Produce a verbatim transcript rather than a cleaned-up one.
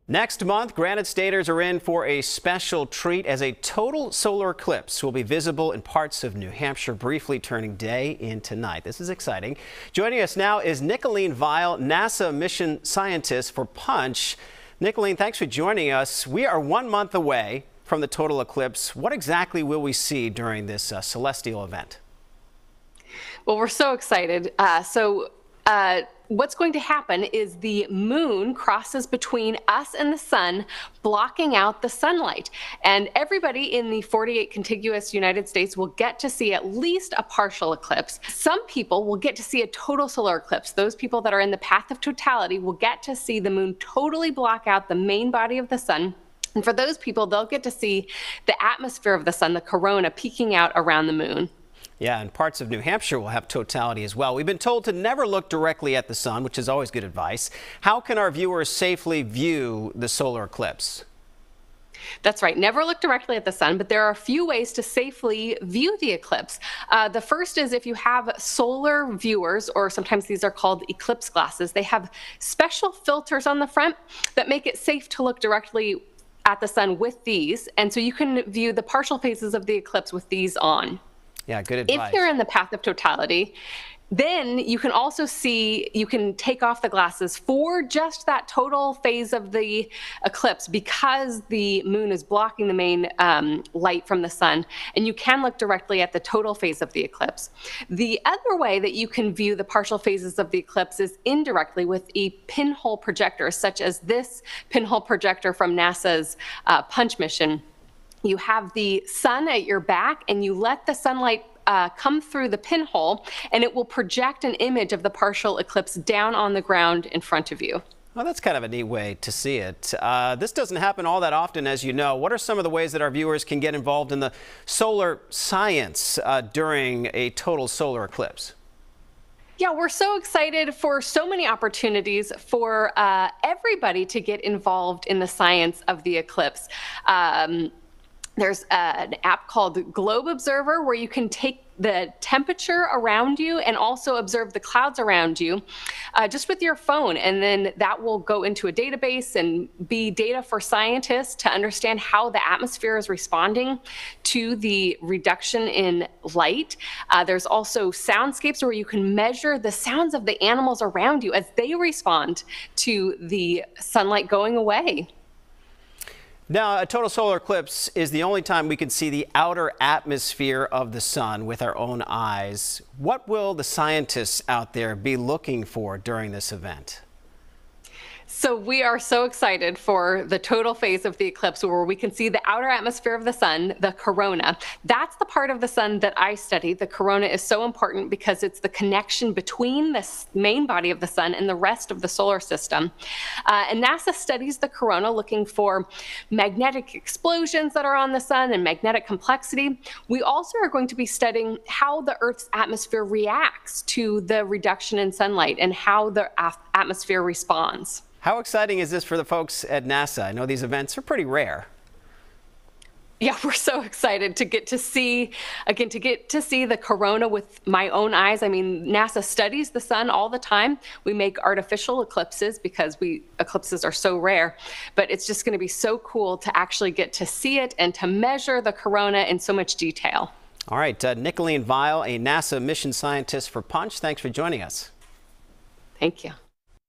Next month, Granite Staters are in for a special treat as a total solar eclipse will be visible in parts of New Hampshire, briefly turning day into night. This is exciting. Joining us now is Nicolene Vial, NASA mission scientist for Punch. Nicolene, thanks for joining us. We are one month away from the total eclipse. What exactly will we see during this uh, celestial event? Well, we're so excited. Uh, so uh, what's going to happen is the moon crosses between us and the sun, blocking out the sunlight. And everybody in the forty-eight contiguous United States will get to see at least a partial eclipse. Some people will get to see a total solar eclipse. Those people that are in the path of totality will get to see the moon totally block out the main body of the sun. And for those people, they'll get to see the atmosphere of the sun, the corona, peeking out around the moon. Yeah, and parts of New Hampshire will have totality as well. We've been told to never look directly at the sun, which is always good advice. How can our viewers safely view the solar eclipse? That's right. Never look directly at the sun, but there are a few ways to safely view the eclipse. Uh, the first is if you have solar viewers, or sometimes these are called eclipse glasses. They have special filters on the front that make it safe to look directly at the sun with these. And so you can view the partial phases of the eclipse with these on. Yeah, good advice. If you're in the path of totality, then you can also see, you can take off the glasses for just that total phase of the eclipse because the moon is blocking the main um, light from the sun, and you can look directly at the total phase of the eclipse. The other way that you can view the partial phases of the eclipse is indirectly with a pinhole projector, such as this pinhole projector from NASA's uh, Punch mission. You have the sun at your back and you let the sunlight uh, come through the pinhole, and it will project an image of the partial eclipse down on the ground in front of you. Well, that's kind of a neat way to see it. Uh, this doesn't happen all that often, as you know. What are some of the ways that our viewers can get involved in the solar science uh, during a total solar eclipse? Yeah, we're so excited for so many opportunities for uh, everybody to get involved in the science of the eclipse. Um, There's uh, an app called Globe Observer where you can take the temperature around you and also observe the clouds around you uh, just with your phone. And then that will go into a database and be data for scientists to understand how the atmosphere is responding to the reduction in light. Uh, there's also soundscapes where you can measure the sounds of the animals around you as they respond to the sunlight going away. Now, a total solar eclipse is the only time we can see the outer atmosphere of the sun with our own eyes. What will the scientists out there be looking for during this event? So we are so excited for the total phase of the eclipse where we can see the outer atmosphere of the sun, the corona. That's the part of the sun that I study. The corona is so important because it's the connection between the main body of the sun and the rest of the solar system. Uh, and NASA studies the corona looking for magnetic explosions that are on the sun and magnetic complexity. We also are going to be studying how the Earth's atmosphere reacts to the reduction in sunlight and how the atmosphere responds. How exciting is this for the folks at NASA? I know these events are pretty rare. Yeah, we're so excited to get to see, again, to get to see the corona with my own eyes. I mean, NASA studies the sun all the time. We make artificial eclipses because we eclipses are so rare, but it's just going to be so cool to actually get to see it and to measure the corona in so much detail. All right, uh, Nicolene Vial, a NASA mission scientist for Punch. Thanks for joining us. Thank you.